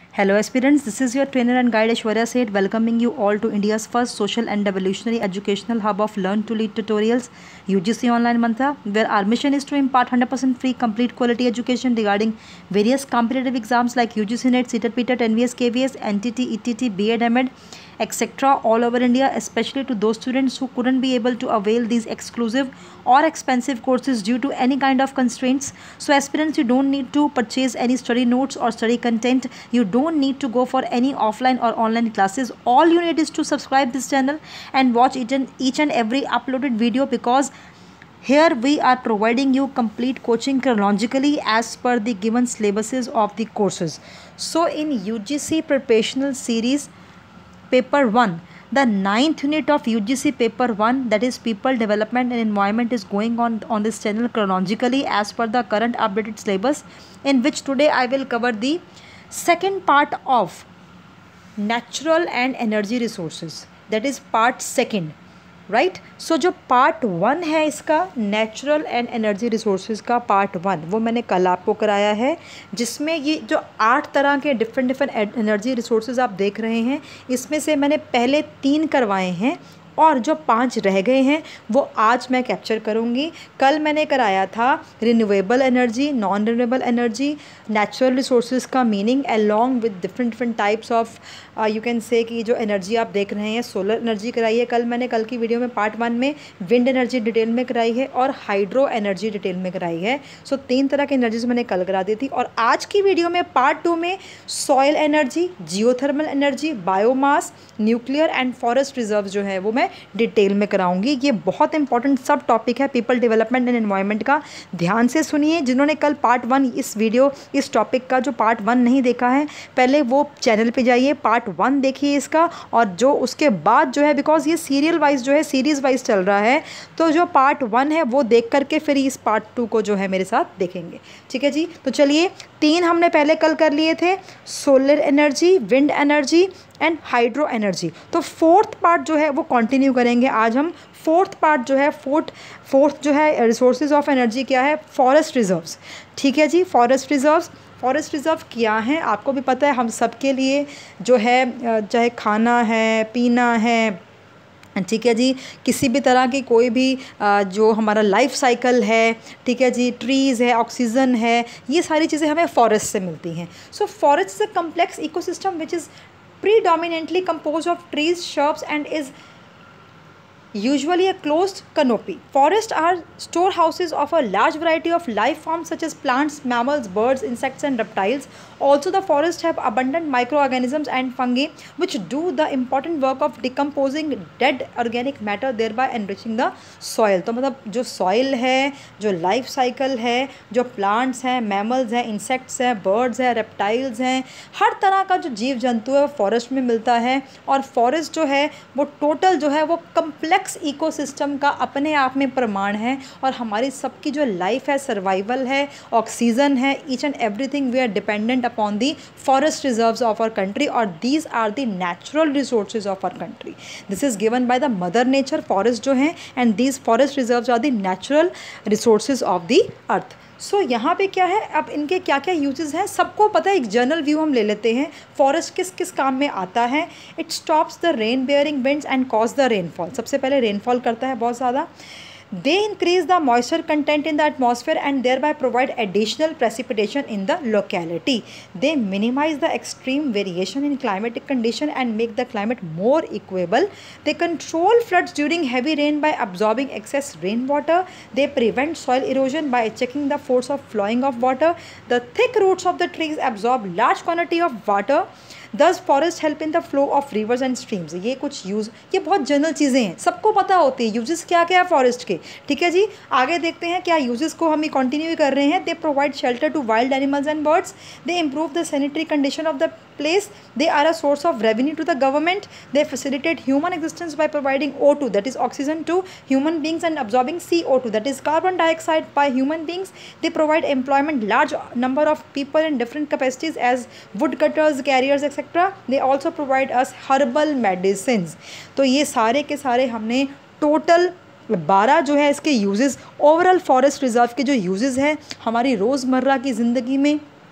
Hello aspirants, this is your trainer and guide Aishwarya Seth welcoming you all to India's first social and revolutionary educational hub of Learn to Lead tutorials, UGC Online Mantra, where our mission is to impart 100% free complete quality education regarding various competitive exams like UGC NET, CETET, PTET, NVS, KVS, NTT, ETT, B.Ed, M.Ed, etc. all over India, especially to those students who couldn't be able to avail these exclusive or expensive courses due to any kind of constraints. So aspirants, you don't need to purchase any study notes or study content. You don't need to go for any offline or online classes. All you need is to subscribe this channel and watch each and every uploaded video, because here we are providing you complete coaching chronologically as per the given syllabuses of the courses. So in UGC preparational series paper 1, the 9th unit of UGC paper 1, that is people development and environment, is going on this channel chronologically as per the current updated syllabus, in which today I will cover the second part of natural and energy resources, that is part second, right. So जो part 1 है इसका natural and energy resources का part 1, वो मैंने कल आपको कराया है, जिसमें ये जो 8 तरह के डिफरेंट एनर्जी रिसोर्सेज आप देख रहे हैं, इसमें से मैंने पहले 3 करवाए हैं और जो 5 रह गए हैं वो आज मैं कैप्चर करूँगी. कल मैंने कराया था renewable energy, non renewable energy, natural resources का meaning along with different types of you can say कि जो एनर्जी आप देख रहे हैं. सोलर एनर्जी कराई है कल मैंने, कल की वीडियो में पार्ट 1 में विंड एनर्जी डिटेल में कराई है और हाइड्रो एनर्जी डिटेल में कराई है. सो 3 तरह की एनर्जीज मैंने कल करा दी थी. और आज की वीडियो में पार्ट 2 में soil energy, geothermal energy, biomass, nuclear and forest reserve जो है वो मैं डिटेल में कराऊंगी. ये बहुत इंपॉर्टेंट सब टॉपिक है पीपल डेवलपमेंट एंड एनवायरनमेंट का. ध्यान से सुनिए. जिन्होंने कल पार्ट 1 इस टॉपिक का जो पार्ट 1 नहीं देखा है, पहले वो चैनल पे जाइए, पार्ट 1 देखिए इसका, और जो उसके बाद जो है, बिकॉज ये सीरियल वाइज जो है सीरीज़ वाइज चल रहा है, तो जो पार्ट 1 है वो देख करके फिर इस पार्ट 2 को जो है मेरे साथ देखेंगे. ठीक है जी. तो चलिए, 3 हमने पहले कल कर लिए थे, solar energy, wind energy and hydro energy. तो 4th पार्ट जो है वो कंटिन्यू करेंगे आज हम. 4th पार्ट जो है, फोर्थ जो है रिसोर्सेज ऑफ एनर्जी क्या है, फॉरेस्ट रिजर्व्स. ठीक है जी. फॉरेस्ट रिज़र्व क्या है आपको भी पता है. हम सबके लिए जो है, चाहे खाना है, पीना है, ठीक है जी, किसी भी तरह की कोई भी जो हमारा लाइफ साइकिल है, ठीक है जी, ट्रीज़ है, ऑक्सीजन है, ये सारी चीज़ें हमें फॉरेस्ट से मिलती हैं. So forest is a complex ecosystem which is predominantly composed of trees, shrubs and is usually a closed canopy. Forests are storehouses of a large variety of life forms such as plants, mammals, birds, insects and reptiles. Also the forests have abundant microorganisms and fungi which do the important work of decomposing dead organic matter, thereby enriching the soil. तो मतलब जो soil है, जो life cycle है, जो plants हैं, mammals हैं, insects हैं, birds हैं, reptiles हैं, हर तरह का जो जीव जंतु है फॉरेस्ट में मिलता है. और फॉरेस्ट जो है वो टोटल जो है वो कम्प्लेक्स इकोसिस्टम का अपने आप में प्रमाण है. और हमारी सबकी जो लाइफ है, सर्वाइवल है, ऑक्सीजन है, each and everything we are dependent upon the forest reserves of our country, और these are the natural resources of our country. This is given by the mother nature, forest जो हैं, and these forest reserves are the natural resources of the earth. So यहाँ पे क्या है, अब इनके क्या क्या यूजेस हैं सबको पता है. एक जनरल व्यू हम ले लेते हैं. फॉरेस्ट किस किस काम में आता है. It stops the rain bearing winds and cause the rainfall. सबसे पहले रेनफॉल करता है बहुत ज़्यादा. They increase the moisture content in the atmosphere and thereby provide additional precipitation in the locality. They minimize the extreme variation in climatic condition and make the climate more equable. They control floods during heavy rain by absorbing excess rainwater. They prevent soil erosion by checking the force of flowing of water. The thick roots of the trees absorb large quantity of water. Thus forest help in the flow of rivers and streams. ये कुछ use, ये बहुत general चीज़ें हैं, सबको पता होती है यूजेस क्या क्या है फॉरेस्ट के. ठीक है जी. आगे देखते हैं क्या यूजेस को हम कंटिन्यू कर रहे हैं. They provide shelter to wild animals and birds. They improve the sanitary condition of the place. They are a source of revenue to the government. They facilitate human existence by providing O2, that is oxygen, to human beings and absorbing CO2, that is carbon dioxide, by human beings. They provide employment large number of people in different capacities as woodcutters, carriers, etc. They also provide us herbal medicines. तो ये सारे के सारे हमने total 12 जो है इसके uses, overall forest reserve के जो यूजेस हैं हमारी रोज़मर्रा की ज़िंदगी में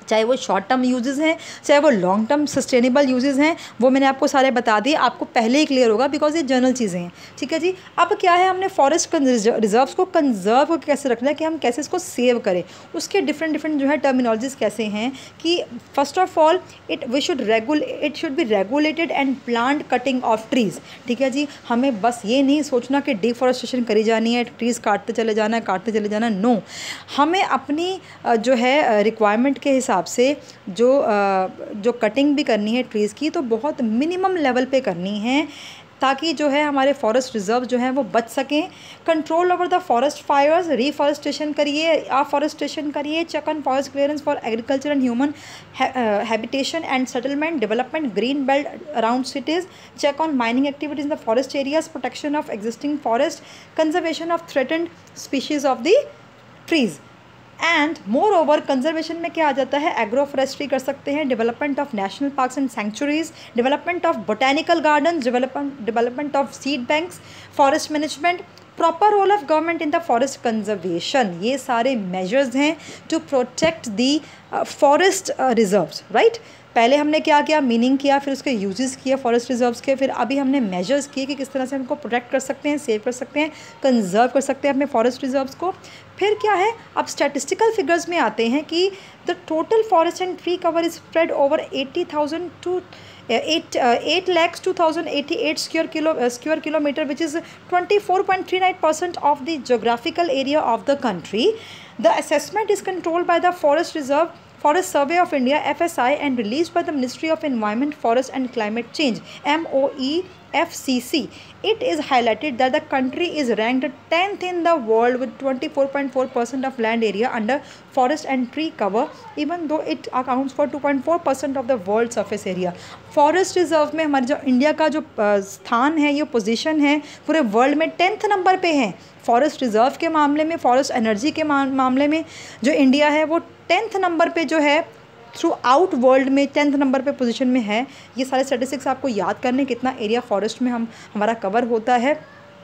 चाहे वो शॉर्ट टर्म यूजेस हैं, चाहे वो लॉन्ग टर्म सस्टेनेबल यूजेस हैं, वो मैंने आपको सारे बता दिए, आपको पहले ही क्लियर होगा बिकॉज ये जनरल चीज़ें हैं। ठीक है जी। अब क्या है, हमने फॉरेस्ट रिजर्व्स को कंजर्व कैसे रखना है, कि हम कैसे इसको सेव करें, उसके डिफरेंट जो है टर्मिनोलॉजीज कैसे हैं, कि first of all it should be regulated and plant cutting of trees. ठीक है जी। हमें बस ये नहीं सोचना कि डिफॉरेस्टेशन करी जानी है, ट्रीज़ काटते चले जाना, नो, हमें अपनी जो है रिक्वायरमेंट के हिसाब से जो कटिंग भी करनी है ट्रीज़ की, तो बहुत मिनिमम लेवल पे करनी है, ताकि जो है हमारे फॉरेस्ट रिजर्व जो हैं वो बच सकें। Control over the forest fires, reforestation करिए, अफॉरेस्टेशन करिए, check on forest clearance for agriculture and human habitation and settlement development, green belt around cities, check on mining activities in the forest areas, protection of existing forest, conservation of threatened species of the trees. And moreover conservation में क्या आ जाता है, agro forestry कर सकते हैं, development of national parks and sanctuaries, development of botanical gardens, development of seed banks, forest management, proper role of government in the forest conservation. ये सारे measures हैं to protect the forest reserves, right. पहले हमने क्या किया, meaning किया, फिर उसके यूजेस किए फॉरेस्ट रिजर्व्स के, फिर अभी हमने मेजर्स किए कि किस तरह से उनको प्रोटेक्ट कर सकते हैं, सेव कर सकते हैं, कंजर्व कर सकते हैं अपने फॉरेस्ट रिजर्व्स को। फिर क्या है, अब स्टैटिस्टिकल फिगर्स में आते हैं कि the total forest and tree cover is spread over 80,000 to 8,02,088 square kilometer, which is 24.39% of the geographical area of the country. The assessment is controlled by the Forest Survey of India (FSI) and released by the Ministry of Environment, Forest and Climate Change (MOEFCC). It is highlighted that the country is ranked 10th in the world with 24.4% of land area under forest and tree cover, even though it accounts for 2.4% of the world surface area. Forest reserve में हमारे जो India का जो स्थान है, ये position है, पूरे वर्ल्ड में 10th नंबर पे है। फॉरेस्ट रिजर्व के मामले में, फॉरेस्ट एनर्जी के मामले में जो इंडिया है वो 10th नंबर पे जो है थ्रू आउट वर्ल्ड में 10th नंबर पे पोजीशन में है। ये सारे स्टैटिस्टिक्स आपको याद करने, कितना एरिया फॉरेस्ट में हमारा कवर होता है।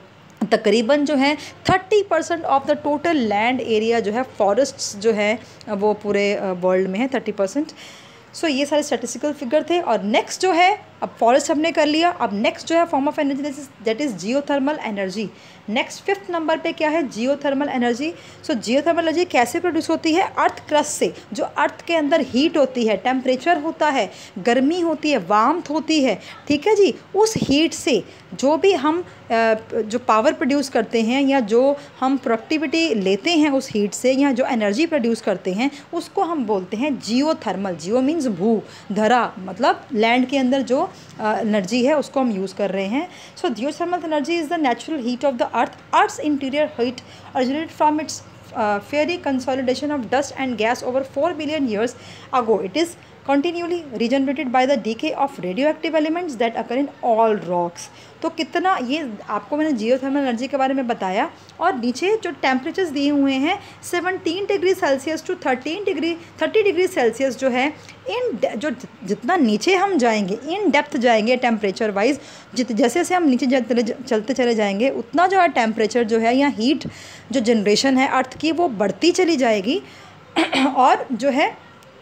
तकरीबन जो है 30% of the total land area जो है फॉरेस्ट्स जो है वो पूरे वर्ल्ड में है, 30%। सो ये सारे स्टैटिस्टिकल फिगर थे। और नेक्स्ट जो है, अब फॉरेस्ट हमने कर लिया, अब नेक्स्ट जो है form of energy that is geothermal energy. Next 5th number पे क्या है, geothermal energy. So geothermal energy कैसे प्रोड्यूस होती है, अर्थ क्रस्ट से। जो अर्थ के अंदर हीट होती है, टेम्परेचर होता है, गर्मी होती है, वार्मथ होती है, ठीक है जी, उस हीट से जो भी हम जो पावर प्रोड्यूस करते हैं या जो हम प्रोडक्टिविटी लेते हैं उस हीट से, या जो एनर्जी प्रोड्यूस करते हैं, उसको हम बोलते हैं जियोथर्मल। जियो मीन्स भू, धरा, मतलब लैंड के अंदर जो एनर्जी है उसको हम यूज़ कर रहे हैं। So geothermal energy is the natural heat of the Earth's interior heat originated from its fiery consolidation of dust and gas over 4 billion years ago. It is continually regenerated by the decay of radioactive elements that occur in all rocks. तो कितना, ये आपको मैंने geothermal energy के बारे में बताया। और नीचे जो टेम्परेचर्स दिए हुए हैं 17 degree celsius to 30 degree celsius जो है, जो जितना नीचे हम जाएंगे, इन डेप्थ जाएंगे टेम्परेचर वाइज, जैसे जैसे हम नीचे चलते चले जाएंगे, उतना जो है टेम्परेचर जो है या हीट जो जनरेशन है अर्थ की वो बढ़ती चली जाएगी। और जो है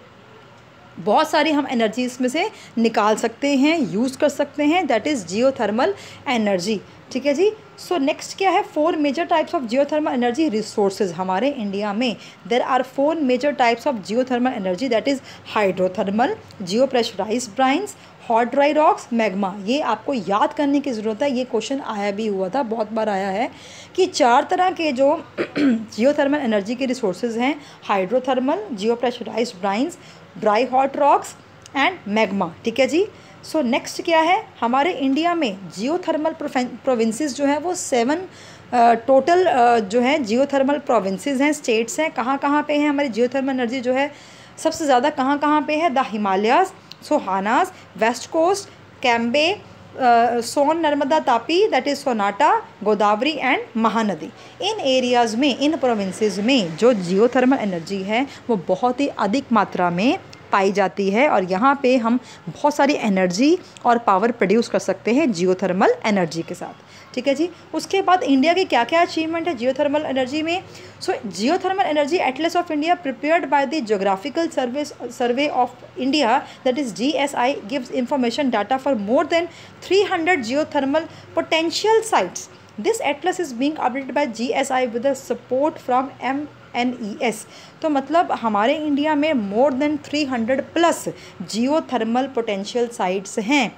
बहुत सारी हम एनर्जी इसमें से निकाल सकते हैं, यूज़ कर सकते हैं, दैट इज़ जियोथर्मल एनर्जी। ठीक है जी। सो नेक्स्ट क्या है, 4 major types of geothermal energy resources हमारे इंडिया में। There are 4 major types of geothermal energy, that is hydrothermal, geo pressurised brines, hot dry rocks, magma. ये आपको याद करने की ज़रूरत है, ये क्वेश्चन आया भी हुआ था, बहुत बार आया है, कि 4 तरह के जो जियोथर्मल एनर्जी के रिसोर्सेज हैं, hydrothermal, geo pressurised brines, dry hot rocks and magma. ठीक है जी। सो नेक्स्ट क्या है, हमारे इंडिया में जियोथर्मल प्रोविंसेस जो है वो 7 टोटल जो है जियोथर्मल प्रोविंसेस हैं, स्टेट्स हैं। कहाँ कहाँ पे हैं हमारी जियोथर्मल एनर्जी जो है सबसे ज़्यादा, कहाँ कहाँ पे है, द हिमालयाज़, सोहानास, west coast, Cambay, Son Narmada Tapi, that is Sonata, Godavari and Mahanadi. In areas में, इन प्रोविंसेस में जो जियोथर्मल एनर्जी है वो बहुत ही अधिक मात्रा में पाई जाती है और यहाँ पे हम बहुत सारी एनर्जी और पावर प्रोड्यूस कर सकते हैं जियोथर्मल एनर्जी के साथ। ठीक है जी। उसके बाद इंडिया की क्या क्या अचीवमेंट है जियोथर्मल एनर्जी में। So geothermal energy atlas of India prepared by the geographical survey of India that is GSI gives information data for more than 300 geothermal potential sites. This atlas is being updated by GSI with the support from MNES। तो मतलब हमारे India में more than 300 plus geothermal potential sites हैं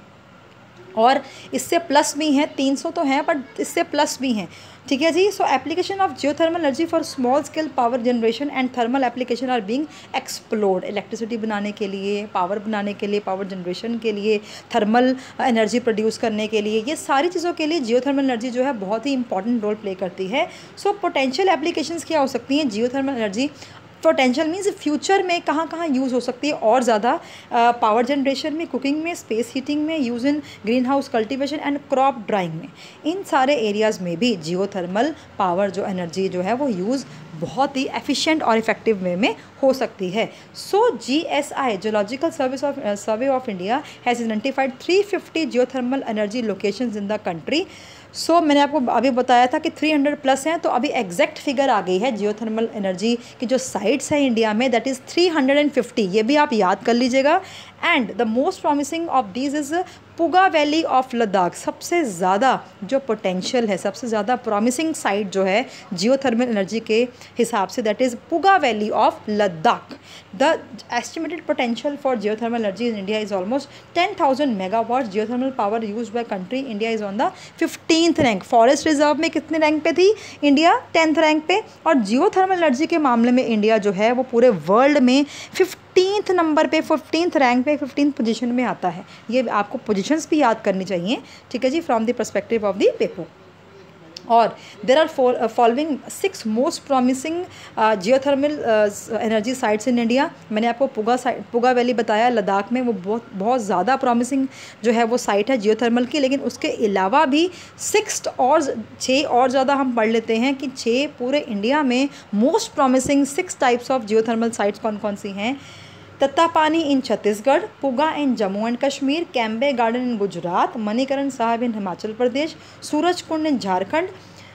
और इससे plus भी हैं, 300 तो हैं बट इससे प्लस भी हैं। ठीक है जी। So application of geothermal energy for small scale power generation and thermal application are being explored. Electricity बनाने के लिए, पावर बनाने के लिए, पावर जनरेशन के लिए, थर्मल एनर्जी प्रोड्यूस करने के लिए, ये सारी चीज़ों के लिए जियोथर्मल एनर्जी जो है बहुत ही इंपॉर्टेंट रोल प्ले करती है। सो पोटेंशियल एप्लीकेशंस क्या हो सकती हैं geothermal energy. Potential means future में कहाँ कहाँ यूज़ हो सकती है और ज़्यादा, पावर जनरेशन में, कुकिंग में, स्पेस हीटिंग में, use in greenhouse cultivation and crop drying में, इन सारे एरियाज़ में भी जियोथर्मल पावर जो एनर्जी जो है वो यूज़ बहुत ही एफिशिएंट और इफेक्टिव वे में हो सकती है। So GSI geological survey of India has identified 350 geothermal energy locations in the country. So मैंने आपको अभी बताया था कि 300 प्लस हैं, तो अभी एग्जैक्ट फिगर आ गई है जियोथर्मल एनर्जी की जो साइट्स है इंडिया में, दैट इज़ 350। ये भी आप याद कर लीजिएगा। And the most promising of these is Puga valley of Ladakh. सबसे ज़्यादा जो पोटेंशियल है, सबसे ज़्यादा प्रॉमिसिंग साइट जो है जियोथर्मल एनर्जी के हिसाब से, that is Puga valley of Ladakh. The estimated potential for geothermal energy in India is almost 10,000 megawatt geothermal power use by country. India is on the 15th rank. Forest reserve में कितने rank पे थी India? 10th rank पे। और geothermal energy के मामले में India जो है वो पूरे वर्ल्ड में 15th नंबर पे, 15th रैंक पे, 15th पोजीशन में आता है। ये आपको पोजीशंस भी याद करनी चाहिए। ठीक है जी, from the perspective of the paper. और there are following 6 most promising geothermal energy sites in India. मैंने आपको पुगा वैली बताया लद्दाख में, वो बहुत ज़्यादा प्रॉमिसिंग जो है वो साइट है जियोथर्मल की। लेकिन उसके अलावा भी 6 और ज़्यादा हम पढ़ लेते हैं कि 6 पूरे इंडिया में most promising 6 types of geothermal sites कौन कौन सी हैं। Tattapani in Chhattisgarh, Puga in Jammu and Kashmir, Cambay garden in Gujarat, Manikaran Sahib in Himachal Pradesh, Suraj Kund in Jharkhand,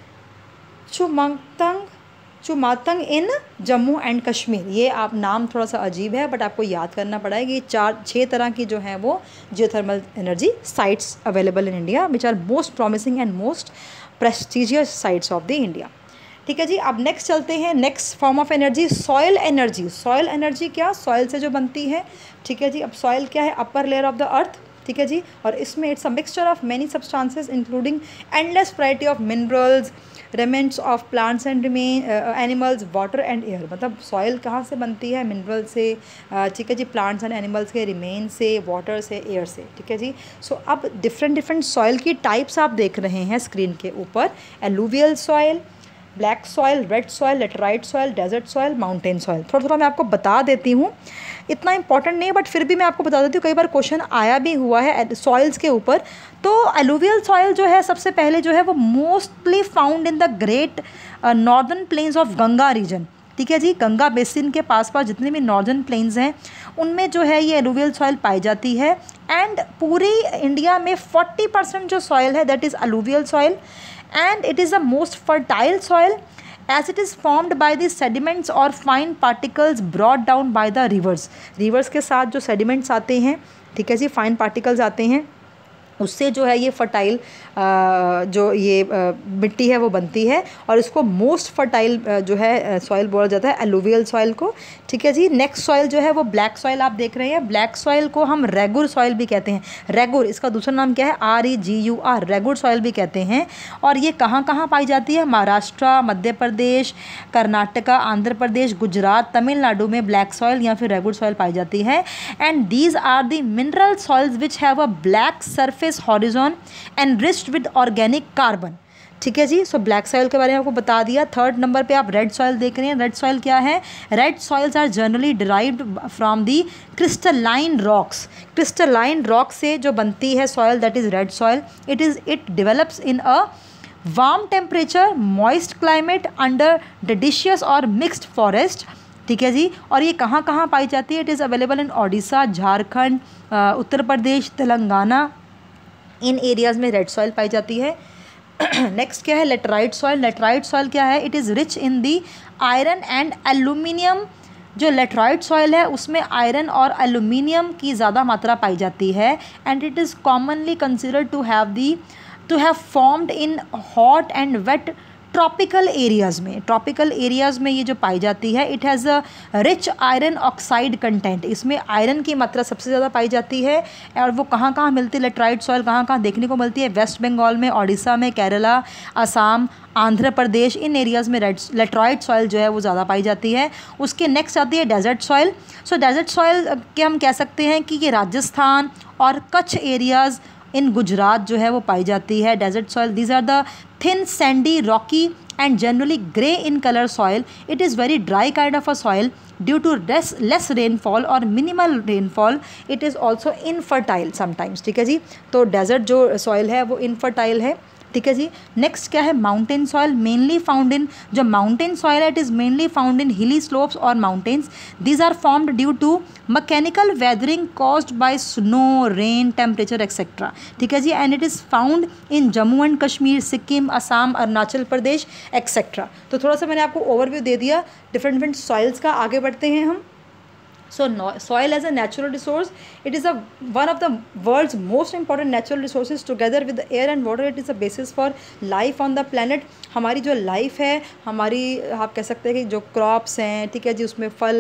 Chumathang in Jammu and Kashmir. ये आप नाम थोड़ा सा अजीब है बट आपको याद करना पड़ेगा। ये 6 तरह की जो है वो geothermal energy sites available in India which are most promising and most prestigious sites of the India. ठीक है जी। अब नेक्स्ट चलते हैं, next form of energy soil energy. Soil energy क्या? सॉयल से जो बनती है। ठीक है जी। अब सॉयल क्या है? Upper layer of the earth. ठीक है जी। और इसमें it's a mixture of many substances including endless variety of minerals, remnants of plants and animals, water and air. मतलब सॉयल कहाँ से बनती है? मिनरल से, ठीक है जी, प्लांट्स एंड एनिमल्स के रिमेन से, वाटर से, एयर से। ठीक है जी। सो अब डिफरेंट सॉयल की टाइप्स आप देख रहे हैं स्क्रीन के ऊपर। Alluvial soil, black soil, red soil, laterite soil, desert soil, mountain soil. थोड़ा थोड़ा मैं आपको बता देती हूँ, इतना इंपॉर्टेंट नहीं है बट फिर भी मैं आपको बता देती हूँ, कई बार क्वेश्चन आया भी हुआ है सॉइल्स के ऊपर। तो एलुवियल सॉयल जो है सबसे पहले जो है वो mostly found in the great northern plains of Ganga region. ठीक है जी। गंगा बेसिन के पास जितने भी नॉर्दर्न प्लेन्स हैं उनमें जो है ये एलुवियल सॉयल पाई जाती है। एंड पूरी इंडिया में 40% जो सॉयल है that is alluvial soil. And it is the most fertile soil as it is formed by the sediments or fine particles brought down by the rivers. Rivers के साथ जो sediments आते हैं, ठीक है जी, fine particles आते हैं, उससे जो है ये फर्टाइल जो ये मिट्टी है वो बनती है और इसको मोस्ट फर्टाइल जो है सॉइल बोला जाता है एलुवियल सॉइल को। ठीक है जी। नेक्स्ट सॉइल जो है वो ब्लैक सॉइल आप देख रहे हैं। ब्लैक सॉइल को हम रेगुर सॉइल भी कहते हैं। रेगुर, इसका दूसरा नाम क्या है? REGUR, रेगुर सॉइल भी कहते हैं। और ये कहाँ कहाँ पाई जाती है? महाराष्ट्र, मध्य प्रदेश, कर्नाटका, आंध्र प्रदेश, गुजरात, तमिलनाडु में ब्लैक सॉइल या फिर रेगुर सॉइल पाई जाती है। And these are the mineral soils which have a black surface horizon enriched with organic carbon. ठीक है जी। सो ब्लैक सॉइल के बारे में आपको बता दिया। 3rd नंबर पे आप रेड सॉइल देख रहे हैं। रेड सॉइल क्या है? Red soils are generally derived from the crystalline rocks. Crystalline rock से जो बनती है soil that is red soil. It develops in a warm temperature, moist climate, under deciduous और मिक्स्ड फॉरेस्ट, ठीक है जी। और ये कहाँ कहाँ पाई जाती है? It is available in Odisha, Jharkhand, Uttar Pradesh, Telangana, in areas में रेड सॉइल पाई जाती है। नेक्स्ट क्या है? Laterite soil. लेटराइट सॉइल क्या है? It is rich in the iron and aluminium. जो लेटराइट सॉइल है उसमें आयरन और एल्यूमिनियम की ज़्यादा मात्रा पाई जाती है, and it is commonly considered to have formed in hot and wet tropical areas में। ट्रॉपिकल एरियाज़ में ये जो पाई जाती है, it has a rich iron oxide content. इसमें आयरन की मात्रा सबसे ज़्यादा पाई जाती है। और वो कहाँ कहाँ मिलती है लेटराइट सॉइल, कहाँ कहाँ देखने को मिलती है? वेस्ट बंगाल में, ओडिशा में, केरला, असम, आंध्र प्रदेश, इन एरियाज़ में लेटराइट सॉइल जो है वो ज़्यादा पाई जाती है। उसके नेक्स्ट आती है desert soil. So desert soil के हम कह सकते हैं कि ये राजस्थान और कच्छ एरियाज़ इन गुजरात जो है वो पाई जाती है। Desert soil, these are the thin sandy rocky and generally grey in colour soil. It is very dry kind of a soil due to less rainfall और minimal rainfall. It is also infertile sometimes. ठीक है जी। तो desert जो soil है वो infertile है। ठीक है जी। नेक्स्ट क्या है? Mountain soil. Mainly found in, जो माउंटेन सॉइल है, it is mainly found in hilly slopes और mountains. These are formed due to mechanical weathering caused by snow, rain, temperature etcetera. ठीक है जी। And it is found in Jammu and Kashmir, Sikkim, Assam, Arunachal Pradesh etcetera. तो थोड़ा सा मैंने आपको ओवरव्यू दे दिया डिफरेंट सॉइल्स का। आगे बढ़ते हैं हम। So soil as a natural resource, it is one of the world's most important natural resources. Together with the air and water, it is a basis for life on the planet. हमारी जो life है, हमारी आप कह सकते हैं कि जो क्रॉप्स हैं, ठीक है जी, उसमें फल,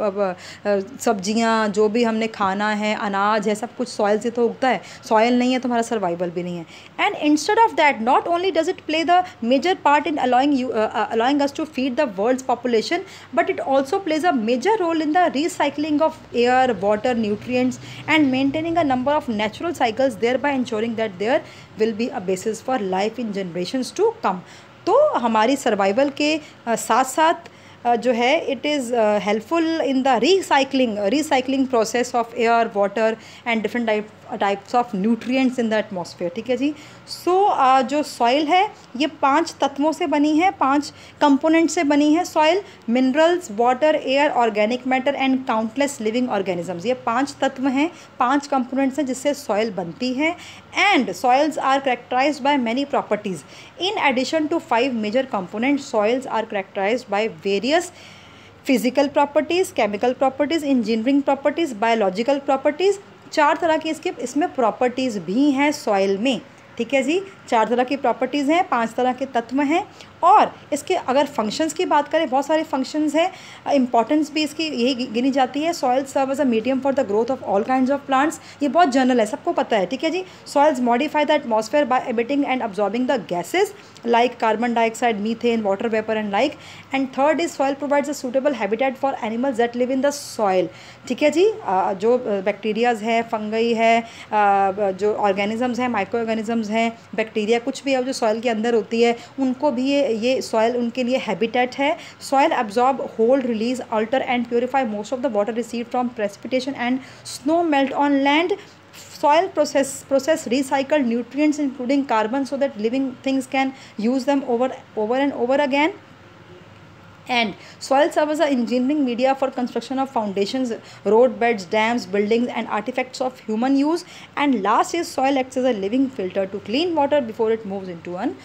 सब्जियां, जो भी हमने खाना है, अनाज है, सब कुछ सॉइल से तो उगता है। सॉइल नहीं है तो हमारा सर्वाइवल भी नहीं है। And instead of that, not only does it play the major part in allowing us to feed the world's population, but it also plays a major role in the recycling of air, water, nutrients, and maintaining a number of natural cycles, thereby ensuring that there will be a basis for life in generations to come. तो हमारी survival के साथ साथ जो है it is helpful in the recycling process of air, water and different types of nutrients in the atmosphere. ठीक है जी। सो जो सॉइल है ये 5 तत्वों से बनी है, 5 कंपोनेंट से बनी है सॉइल। Minerals, water, air, organic matter and countless living organisms. ये 5 तत्व हैं, 5 कंपोनेंट्स हैं जिससे सॉइल बनती है। And soils are characterised by many properties. In addition to 5 major components, soils are characterised by various physical properties, chemical properties, engineering properties, biological properties. 4 तरह की इसमें प्रॉपर्टीज़ भी हैं सॉइल में। ठीक है जी। 4 तरह की प्रॉपर्टीज़ हैं, 5 तरह के तत्व हैं। और इसके अगर फंक्शंस की बात करें, बहुत सारे फंक्शंस हैं। इंपॉर्टेंस भी इसकी यही गिनी जाती है। Soil serve as a medium for the growth of all kinds of plants. ये बहुत जनरल है, सबको पता है। ठीक है जी। Soils modify the atmosphere by emitting and absorbing the gases like carbon dioxide, methane, water vapour and like. And third is soil provides a suitable habitat for animals that live in the soil. ठीक है जी। जो bacterias है, fungi है, जो organisms हैं, micro organisms हैं, bacteria, कुछ भी है जो सॉइल के अंदर होती है, उनको भी ये सॉइल उनके लिए हैबिटेट है। Soil absorb, hold, release, alter and purify most of the water received from precipitation and snowmelt on land. Soil process recycled nutrients including carbon so that living things can use them over and over again. And soil serves as an engineering media for construction of foundations, road beds, dams, buildings and artifacts of human use. And last is soil acts as a living filter to clean water before it moves into an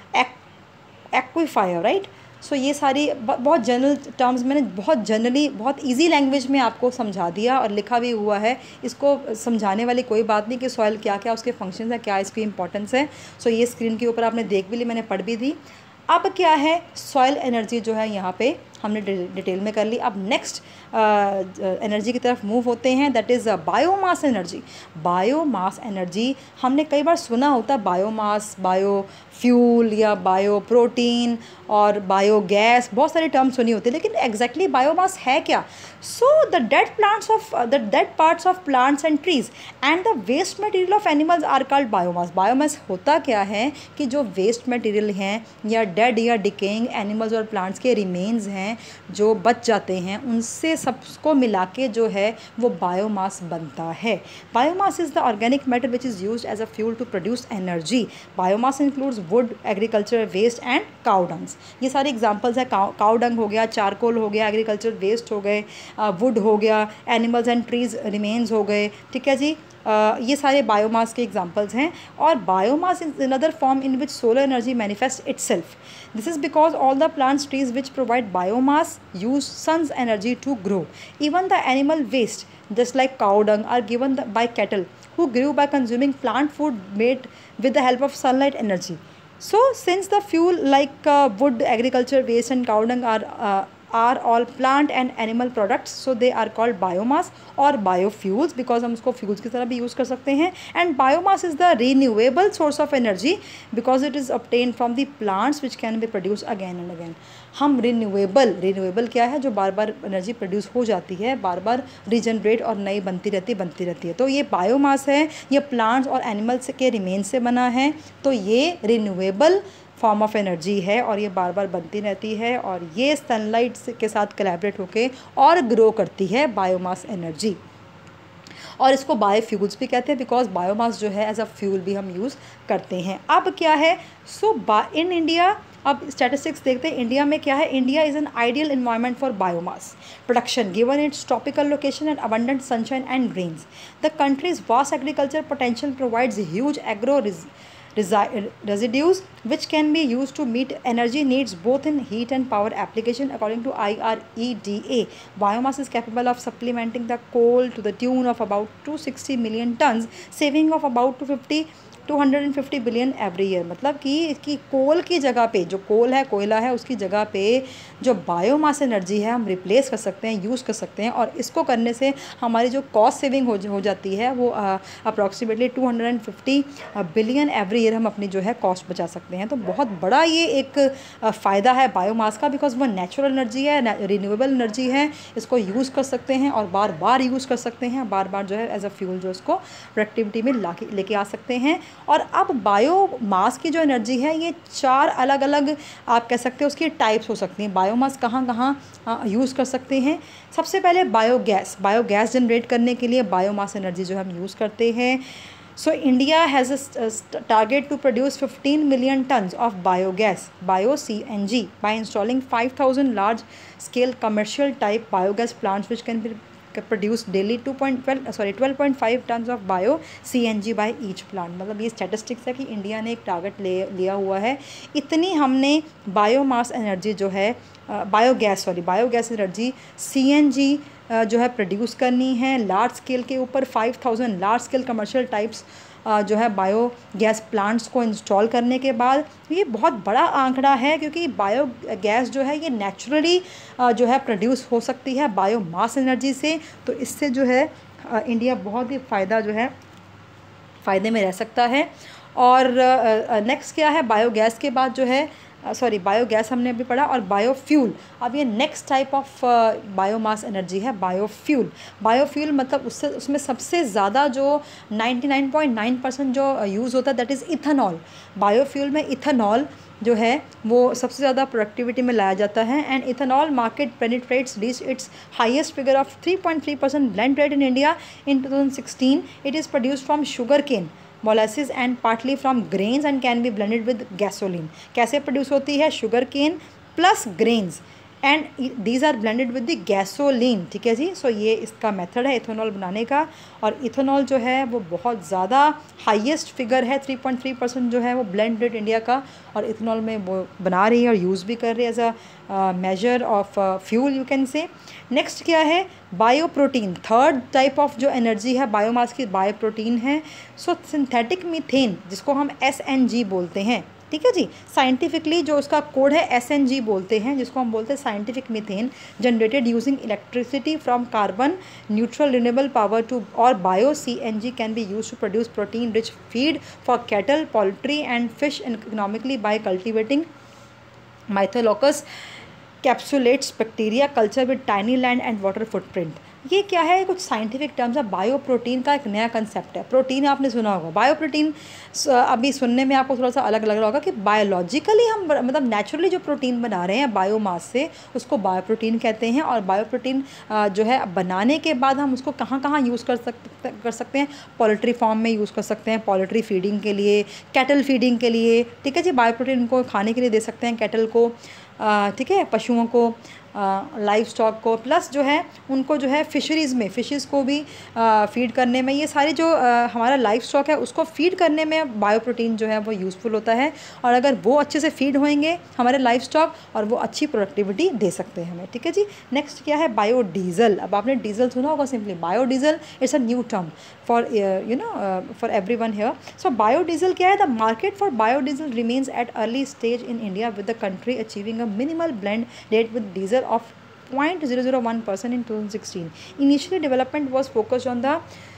aquifer, right? So ये सारी बहुत general terms मैंने बहुत generally बहुत easy language में आपको समझा दिया और लिखा भी हुआ है। इसको समझाने वाली कोई बात नहीं कि सॉइल क्या क्या उसके फंक्शंस हैं, क्या इसकी इंपॉर्टेंस है। सो ये स्क्रीन के ऊपर आपने देख भी ली, मैंने पढ़ भी दी। अब क्या है, सॉइल एनर्जी जो है यहाँ पे हमने डिटेल में कर ली। अब नेक्स्ट एनर्जी की तरफ मूव होते हैं, that is biomass energy. Biomass energy हमने कई बार सुना होता है, बायोमास, बायोफ्यूल या बायो प्रोटीन और बायोगैस, बहुत सारे टर्म सुनी होती है, लेकिन एग्जैक्टली बायोमास है क्या? So the dead parts of plants and trees and the waste material of animals are called biomass. Biomass होता क्या है कि जो वेस्ट मटेरियल हैं या डेड या डिकेइंग एनिमल्स और प्लांट्स के रिमेन्स हैं हैं जो बच जाते हैं उनसे सबको मिला के जो है वो बायोमास बनता है। Biomass is the organic matter which is used as a fuel to produce energy. Biomass includes wood, agriculture waste and cow dungs. ये सारे एग्जांपल्स है, काउ डंग हो गया, चारकोल हो गया, एग्रीकल्चर वेस्ट हो गए, वुड हो गया, एनिमल्स एंड ट्रीज रिमेन्स हो गए, ठीक है जी। ये सारे बायोमास के एग्जांपल्स हैं। और biomass is another form in which solar energy manifest itself. This is because all the plants trees which provide biomass use sun's energy to grow. Even the animal waste just like cow dung are given by cattle who grew by consuming plant food made with the help of sunlight energy. So since the fuel like wood, agriculture waste and cow dung are all plant and animal products, so they are called biomass or biofuels because हम उसको fuels की तरह भी use कर सकते हैं। and biomass is the renewable source of energy because it is obtained from the plants which can be produced again and again। हम renewable क्या है, जो बार बार एनर्जी प्रोड्यूस हो जाती है, बार बार रीजनरेट और नई बनती रहती है। तो ये बायोमास है, ये प्लांट्स और एनिमल्स के रिमेन से बना है, तो ये रिन्यूएबल फॉर्म ऑफ एनर्जी है और ये बार बार बनती रहती है और ये सनलाइट के साथ कोलैबोरेट होके और ग्रो करती है बायोमास एनर्जी। और इसको बायोफ्यूल्स भी कहते हैं बिकॉज बायोमास जो है एज अ फ्यूल भी हम यूज़ करते हैं। अब क्या है, इन इंडिया, अब स्टैटिस्टिक्स देखते हैं इंडिया में क्या है। India is an ideal environment for biomass production given its tropical location and abundant sunshine and rains. The country's vast agriculture potential provides huge agro residues which can be used to meet energy needs both in heat and power application according to IREDA. Biomass is capable of supplementing the coal to the tune of about 260 million tons, saving of about 250 billion every year. मतलब कि कोल की जगह पे, जो कोल है, कोयला है, उसकी जगह पे जो बायोमास एनर्जी है हम रिप्लेस कर सकते हैं, यूज़ कर सकते हैं और इसको करने से हमारी जो कॉस्ट सेविंग हो जाती है वो अप्रॉक्सीमेटली 250 बिलियन एवरी ईयर हम अपनी जो है कॉस्ट बचा सकते हैं। तो बहुत बड़ा ये एक फ़ायदा है बायोमास का बिकॉज वो नेचुरल एनर्जी है, रिन्यूएबल एनर्जी है, इसको यूज़ कर सकते हैं और बार बार यूज़ कर सकते हैं, बार बार जो है एज अ फ्यूल जो इसको प्रोडक्टिविटी में लेके आ सकते हैं। और अब बायोमास की जो एनर्जी है ये 4 अलग अलग आप कह सकते हैं उसकी टाइप्स हो सकती हैं। बायोमास कहाँ कहाँ यूज़ कर सकते हैं। सबसे पहले बायोगैस जनरेट करने के लिए बायोमास एनर्जी जो हम यूज़ करते हैं। So India has a target to produce 15 million tons of bio-CNG by installing 5,000 large-scale commercial-type biogas plants which can be produce daily 12.5 tons of bio-CNG by each plant। मतलब ये statistics है कि India ने एक target लिया हुआ है, इतनी हमने बायोमास एनर्जी जो है बायोगैस एनर्जी CNG जो है प्रोड्यूस करनी है लार्ज स्केल के ऊपर। 5,000 लार्ज स्केल कमर्शियल टाइप्स जो है बायोगैस प्लांट्स को इंस्टॉल करने के बाद। ये बहुत बड़ा आंकड़ा है क्योंकि बायोगैस जो है ये नेचुरली जो है प्रोड्यूस हो सकती है बायोमास एनर्जी से। तो इससे जो है इंडिया बहुत ही फ़ायदे में रह सकता है। और नेक्स्ट क्या है, बायोगैस के बाद जो है बायोगैस हमने अभी पढ़ा और बायोफ्यूल। अब ये next type of biomass energy है बायोफ्यूल। मतलब उसमें सबसे ज़्यादा जो 99.9% जो यूज़ होता है दैट इज़ इथेनॉल। बायोफ्यूल में इथेनॉल जो है वो सबसे ज़्यादा प्रोडक्टिविटी में लाया जाता है and ethanol market penetrates reach its highest figure of 3.3% blend rate in India in 2016। It is produced from sugar cane, molasses and partly from grains and can be blended with gasoline. कैसे produce होती है, sugar cane plus grains and these are blended with the gasoline. ठीक है जी। सो ये इसका method है ethanol बनाने का। और इथेनॉल जो है वो बहुत ज़्यादा हाईएस्ट फिगर है, 3.3% जो है वो ब्लेंड रेट इंडिया का, और इथेनॉल में वो बना रही है और यूज़ भी कर रही है as a major of fuel you can say. Next क्या है, बायोप्रोटीन। थर्ड टाइप ऑफ जो एनर्जी है बायोमास की बायोप्रोटीन है। सो सिंथेटिक मीथेन जिसको हम SNG बोलते हैं, ठीक है जी, साइंटिफिकली जो उसका कोड है SNG बोलते हैं, जिसको हम बोलते हैं scientific methane, generated using electricity from carbon neutral renewable power to, और bio CNG can be use to produce protein rich feed for cattle, poultry and fish economically by cultivating methylococcus capsulatus bacteria culture with tiny land and water footprint. ये क्या है, कुछ scientific terms है। Bio protein का एक नया concept है। Protein आपने सुना होगा, बायो प्रोटीन अभी सुनने में आपको थोड़ा सा अलग लग रहा होगा कि बायोलॉजिकली हम मतलब नेचुरली जो प्रोटीन बना रहे हैं बायोमास से, उसको बायो प्रोटीन कहते हैं। और बायो प्रोटीन जो है बनाने के बाद हम उसको कहाँ कहाँ यूज़ कर सकते हैं, पोल्ट्री फार्म में यूज़ कर सकते हैं, पोल्ट्री फीडिंग के लिए, कैटल फीडिंग के लिए, ठीक है जी। बायो प्रोटीन को खाने के लिए दे सकते हैं कैटल को, ठीक है, पशुओं को, लाइव स्टॉक को, प्लस जो है उनको जो है फिशरीज़ में, फिशेस को भी फीड करने में, ये सारे जो हमारा लाइव स्टॉक है उसको फीड करने में बायो प्रोटीन जो है वो यूज़फुल होता है। और अगर वो अच्छे से फीड होएंगे हमारे लाइव स्टॉक, और वो अच्छी प्रोडक्टिविटी दे सकते हैं हमें, ठीक है जी। नेक्स्ट क्या है, बायोडीज़ल। अब आपने डीजल सुना होगा, simply biodiesel it's a new term for for everyone here. So biodiesel क्या है, the market for biodiesel remains at early stage in India with the country achieving a minimal blend rate with diesel of 0.001% in 2016. Initially, development was focused on the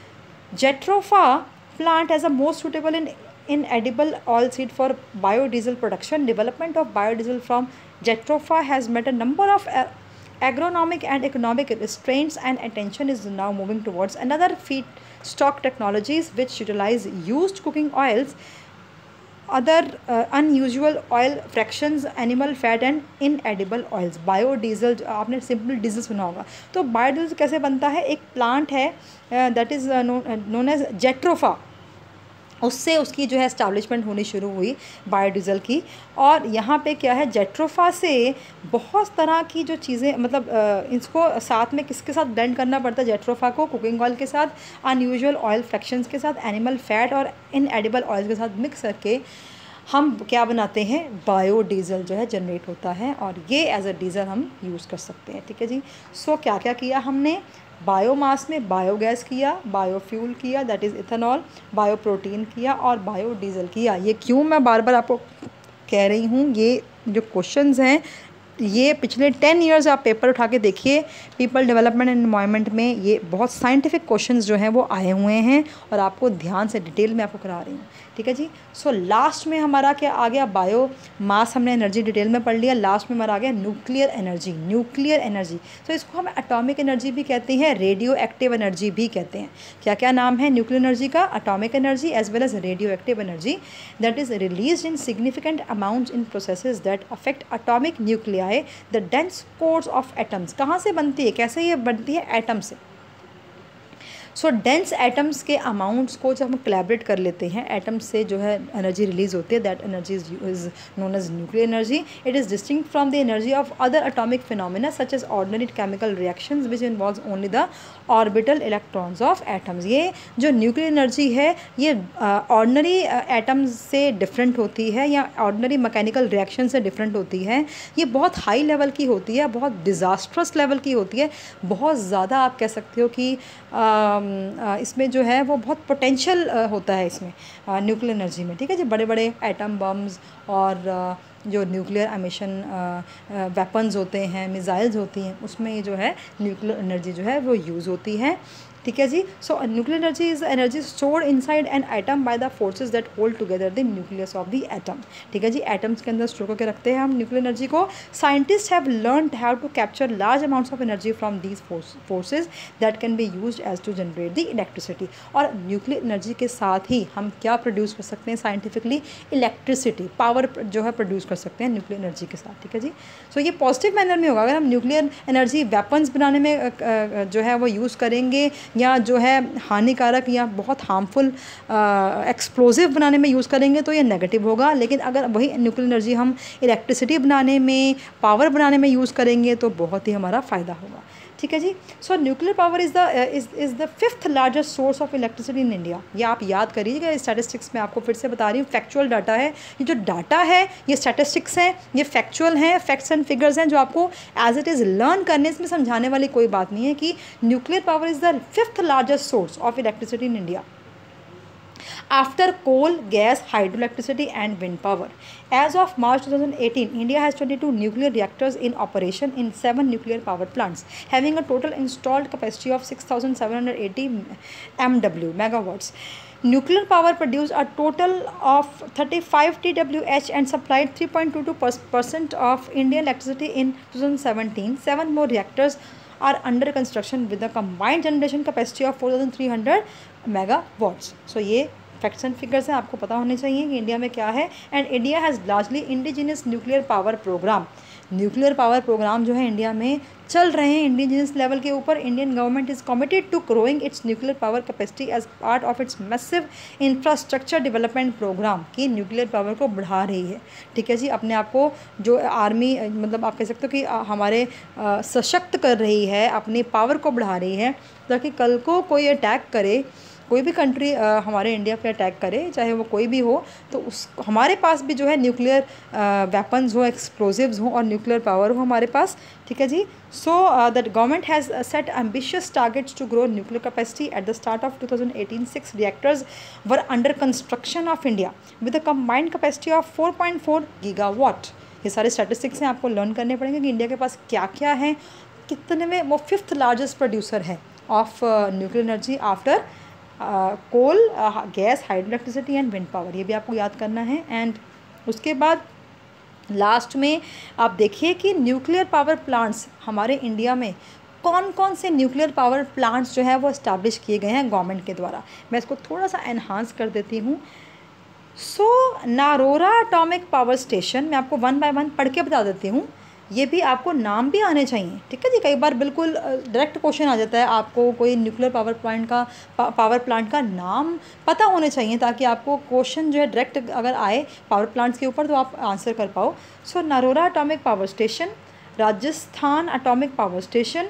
Jatropha plant as a most suitable in edible oilseed for biodiesel production. Development of biodiesel from Jatropha has met a number of agronomic and economic restraints, and attention is now moving towards another feedstock technologies which utilize used cooking oils, other unusual oil fractions, animal fat and inedible oils. Biodiesel, आपने simple diesel सुना होगा। तो biodiesel कैसे बनता है, एक plant है that is known as jatropha, उससे उसकी जो है एस्टैब्लिशमेंट होनी शुरू हुई बायोडीज़ल की। और यहाँ पे क्या है, जेट्रोफा से बहुत तरह की जो चीज़ें, मतलब इसको साथ में किसके साथ ब्लेंड करना पड़ता है, जेट्रोफा को कुकिंग ऑयल के साथ, अनयूजुअल ऑयल फ्रैक्शंस के साथ, एनिमल फैट और इनएडिबल ऑयल के साथ मिक्स करके हम क्या बनाते हैं, बायोडीज़ल जो है जनरेट होता है, और ये एज अ डीज़ल हम यूज़ कर सकते हैं, ठीक है जी। सो क्या क्या किया हमने, बायोमास में बायोगैस किया, बायोफ्यूल किया दैट इज़ इथेनॉल, बायोप्रोटीन किया, और बायोडीज़ल किया। ये क्यों मैं बार बार आपको कह रही हूँ, ये जो क्वेश्चंस हैं ये पिछले 10 ईयर्स आप पेपर उठा के देखिए, पीपल डेवलपमेंट एंड एनवायरनमेंट में ये बहुत साइंटिफिक क्वेश्चंस जो हैं वो आए हुए हैं, और आपको ध्यान से डिटेल में आपको करा रही हूँ, ठीक है जी। सो लास्ट में हमारा क्या आ गया, बायो मास हमने एनर्जी डिटेल में पढ़ लिया। लास्ट में हमारा आ गया न्यूक्लियर एनर्जी। न्यूक्लियर एनर्जी तो इसको हम एटॉमिक एनर्जी भी कहते हैं, रेडियो एक्टिव एनर्जी भी कहते हैं। क्या क्या नाम है न्यूक्लियर एनर्जी का, atomic energy as well as radio active energy that is release in significant amounts in processes that affect atomic nuclei the dense cores of atoms. कहाँ से बनती है, कैसे ये बनती है, एटम से। सो डेंस एटम्स के अमाउंट्स को जब हम कोलैबोरेट कर लेते हैं, एटम्स से जो है एनर्जी रिलीज होती है, that energy is known as nuclear energy. It is distinct from the energy of other atomic phenomena such as ordinary chemical reactions which involves only the orbital electrons of atoms. ये जो nuclear energy है ये ordinary atoms से different होती है, या ordinary mechanical reaction से different होती है। ये बहुत हाई लेवल की होती है, बहुत डिज़ास्ट्रस लेवल की होती है, बहुत ज़्यादा आप कह सकते हो कि इसमें जो है वो बहुत पोटेंशियल होता है इसमें न्यूक्लियर एनर्जी में, ठीक है जी। बड़े बड़े एटम बम्स और जो न्यूक्लियर एमिशन वेपन्स होते हैं, मिसाइल्स होती हैं, उसमें ये जो है न्यूक्लियर एनर्जी जो है वो यूज़ होती है, ठीक है जी। So nuclear energy is energy stored inside an atom by the forces that hold together the nucleus of the atom, ठीक है जी। एटम्स के अंदर स्टोर करके रखते हैं हम न्यूक्लियर एनर्जी को। Scientist have learned how to capture large amounts of energy from these forces that can be used as to generate the electricity. और न्यूक्लियर एनर्जी के साथ ही हम क्या प्रोड्यूस कर सकते हैं साइंटिफिकली, इलेक्ट्रिसिटी, पावर जो है प्रोड्यूस कर सकते हैं न्यूक्लियर एनर्जी के साथ, ठीक है जी। सो ये पॉजिटिव मैनर में होगा। अगर हम न्यूक्लियर एनर्जी वेपन्स बनाने में जो है वो यूज़ करेंगे, या जो है हानिकारक या बहुत हार्मफुल एक्सप्लोजिव बनाने में यूज़ करेंगे तो ये नेगेटिव होगा। लेकिन अगर वही न्यूक्लियर एनर्जी हम इलेक्ट्रिसिटी बनाने में, पावर बनाने में यूज़ करेंगे तो बहुत ही हमारा फ़ायदा होगा, ठीक है जी। So nuclear power is the fifth largest source of electricity in India. ये आप याद करिएगा, स्टैटिस्टिक्स में आपको फिर से बता रही हूँ, फैक्चुअल डाटा है। ये जो डाटा है ये स्टैटिस्टिक्स हैं, ये फैक्चुअल हैं, फैक्ट्स एंड फिगर्स हैं जो आपको एज इट इज़ लर्न करने, इसमें समझाने वाली कोई बात नहीं है कि nuclear power is the fifth largest source of electricity in India after coal, gas, hydroelectricity and wind power. As of March 2018, India has 22 nuclear reactors in operation in 7 nuclear power plants, having a total installed capacity of 6,780 MW megawatts. Nuclear power produced a total of 35 TWh and supplied 3.22% of Indian electricity in 2017. 7 more reactors are under construction with a combined generation capacity of 4300 megawatts. So ये facts and figures हैं, आपको पता होने चाहिए कि India में क्या है। And India has largely indigenous nuclear power program. Nuclear power program जो है इंडिया में चल रहे हैं इंडिजिनस लेवल के ऊपर। Indian government is committed to growing its nuclear power capacity as part of its massive infrastructure development program, की nuclear power को बढ़ा रही है। ठीक है जी, अपने आप को जो आर्मी मतलब आप कह सकते हो कि हमारे सशक्त कर रही है, अपनी पावर को बढ़ा रही है, ताकि कल को कोई अटैक करे, कोई भी कंट्री हमारे इंडिया पे अटैक करे, चाहे वो कोई भी हो, तो उस हमारे पास भी जो है न्यूक्लियर वेपन्स हो, एक्सप्लोजिव्स हो और न्यूक्लियर पावर हो हमारे पास। ठीक है जी। So that government has set ambitious targets to grow nuclear capacity. At the start of 2018 6 reactors were under construction of India with a combined capacity of 4.4 gigawatt. ये सारे स्टैटिस्टिक्स हैं, आपको लर्न करने पड़ेंगे कि इंडिया के पास क्या क्या है, कितने में वो 5th लार्जेस्ट प्रोड्यूसर है of nuclear energy after coal, gas, hydro electricity and wind power. ये भी आपको याद करना है। एंड उसके बाद लास्ट में आप देखिए कि न्यूक्लियर पावर प्लांट्स हमारे इंडिया में कौन कौन से न्यूक्लियर पावर प्लांट्स जो है वो इस्टेब्लिश किए गए हैं गवर्नमेंट के द्वारा। मैं इसको थोड़ा सा एनहांस कर देती हूँ। So Narora atomic power station, मैं आपको 1 बाय 1 पढ़ के बता देती हूँ, ये भी आपको नाम भी आने चाहिए। ठीक है जी, कई बार बिल्कुल डायरेक्ट क्वेश्चन आ जाता है, आपको कोई न्यूक्लियर पावर प्लांट का नाम पता होने चाहिए, ताकि आपको क्वेश्चन जो है डायरेक्ट अगर आए पावर प्लांट्स के ऊपर तो आप आंसर कर पाओ। So Narora atomic power station, Rajasthan atomic power station,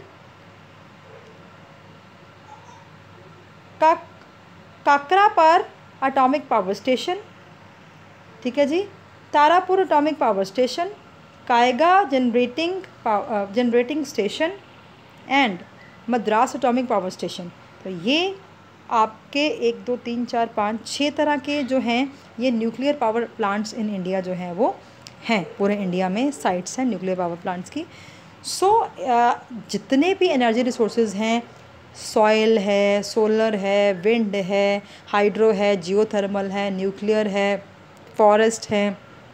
Kakrapar atomic power station, ठीक है जी, Tarapur atomic power station, Kaiga generating station and Madras atomic power station. तो ये आपके 1 2 3 4 5 6 तरह के जो हैं ये nuclear power plants in India जो हैं वो हैं, पूरे इंडिया में साइट्स हैं न्यूक्लियर पावर प्लांट्स की। सो जितने भी एनर्जी रिसोर्सेज हैं, सॉइल है, सोलर है, विंड है, हाइड्रो है, जियोथर्मल है, न्यूक्लियर है, फॉरेस्ट है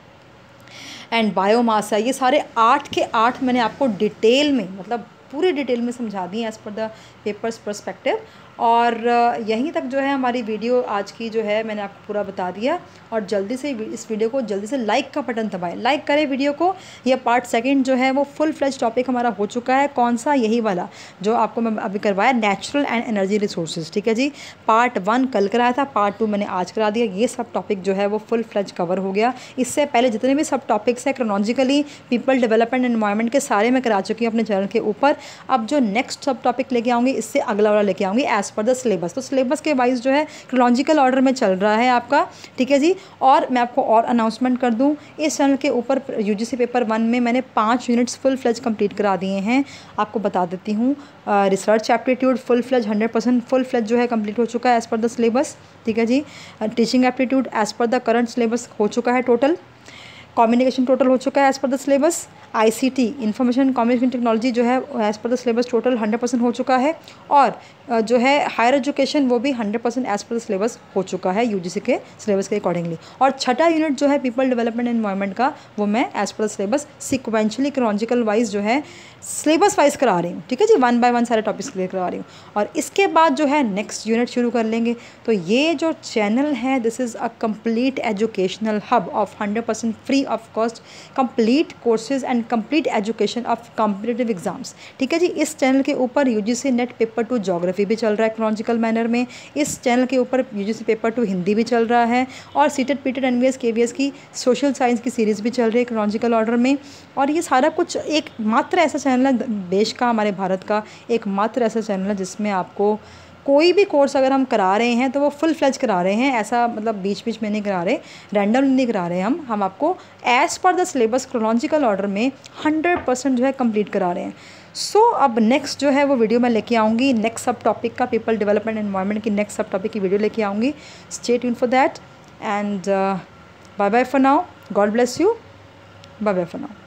एंड बायोमास है, ये सारे 8 के 8 मैंने आपको डिटेल में मतलब पूरी डिटेल में समझा दी है as per the papers perspective. और यहीं तक जो है हमारी वीडियो आज की जो है मैंने आपको पूरा बता दिया। और जल्दी से इस वीडियो को जल्दी से लाइक का बटन दबाएं, लाइक करें वीडियो को। ये पार्ट 2 जो है वो फुल फ्लेज टॉपिक हमारा हो चुका है। कौन सा? यही वाला जो आपको मैं अभी करवाया, नेचुरल एंड एनर्जी रिसोर्सेज। ठीक है जी, पार्ट 1 कल कराया था, पार्ट 2 मैंने आज करा दिया। ये सब टॉपिक जो है वो फुल फ्लेज कवर हो गया। इससे पहले जितने भी सब टॉपिक्स हैं क्रोनोलॉजिकली पीपल डेवलपमेंट एनवायरनमेंट के सारे मैं करा चुकी हूँ अपने चैनल के ऊपर। अब जो नेक्स्ट सब टॉपिक लेके आऊँगी इससे अगला वाला लेके आऊँगी एज़ पर द सिलेबस। तो सिलेबस के वाइज जो है क्रोनोलॉजिकल ऑर्डर में चल रहा है आपका। ठीक है जी, और मैं आपको और अनाउंसमेंट कर दूं, इस चैनल के ऊपर यूजीसी पेपर 1 में मैंने 5 यूनिट्स फुल फ्लेज कंप्लीट करा दिए हैं। आपको बता देती हूँ, research aptitude full fledge 100% full fledge जो है कंप्लीट हो चुका है एज़ पर द सिलेबस। ठीक है जी, teaching aptitude as per the current syllabus हो चुका है टोटल। कम्युनिकेशन टोटल हो चुका है as per the syllabus. ICT information communication technology जो है as per the syllabus total 100% हो चुका है। और जो है हायर एजुकेशन वो भी 100% एज़ पर द सिलेबस हो चुका है यूजीसी के सिलेबस के अकॉर्डिंगली। और छठा यूनिट जो है पीपल डेवलपमेंट एनवायरनमेंट का, वो मैं as per the syllabus sequentially chronological wise जो है सिलेबस वाइज करा रही हूँ। ठीक है जी, 1 बाय 1 सारे टॉपिक्स क्लियर करा रही हूँ। और इसके बाद जो है नेक्स्ट यूनिट शुरू कर लेंगे। तो ये जो चैनल है this is a complete educational hub of 100% free of cost complete courses and complete education of competitive exams. ठीक है जी, इस चैनल के ऊपर यूजीसी नेट पेपर 2 ज्योग्राफी भी चल रहा है क्रोनोलॉजिकल मैनर में। इस चैनल के ऊपर यूजीसी पेपर 2 हिंदी भी चल रहा है। और सीटेट पीटेट एनवीएस केवीएस की सोशल साइंस की सीरीज़ भी चल रही है क्रोनोलॉजिकल ऑर्डर में। और ये सारा कुछ एक मात्र ऐसा चैनल है देश का, हमारे भारत का एक मात्र ऐसा चैनल है जिसमें आपको कोई भी कोर्स अगर हम करा रहे हैं तो वो फुल फ्लेज करा रहे हैं। ऐसा मतलब बीच बीच में नहीं करा रहे, रैंडम नहीं करा रहे हम आपको as per the syllabus chronological order में 100% जो है कंप्लीट करा रहे हैं। सो अब नेक्स्ट जो है वो वीडियो मैं लेके आऊँगी नेक्स्ट सब टॉपिक का, पीपल डेवलपमेंट एनवायरनमेंट की नेक्स्ट सब टॉपिक की वीडियो लेके आऊँगी। Stay tuned for that and bye bye for now. God bless you. Bye bye for now.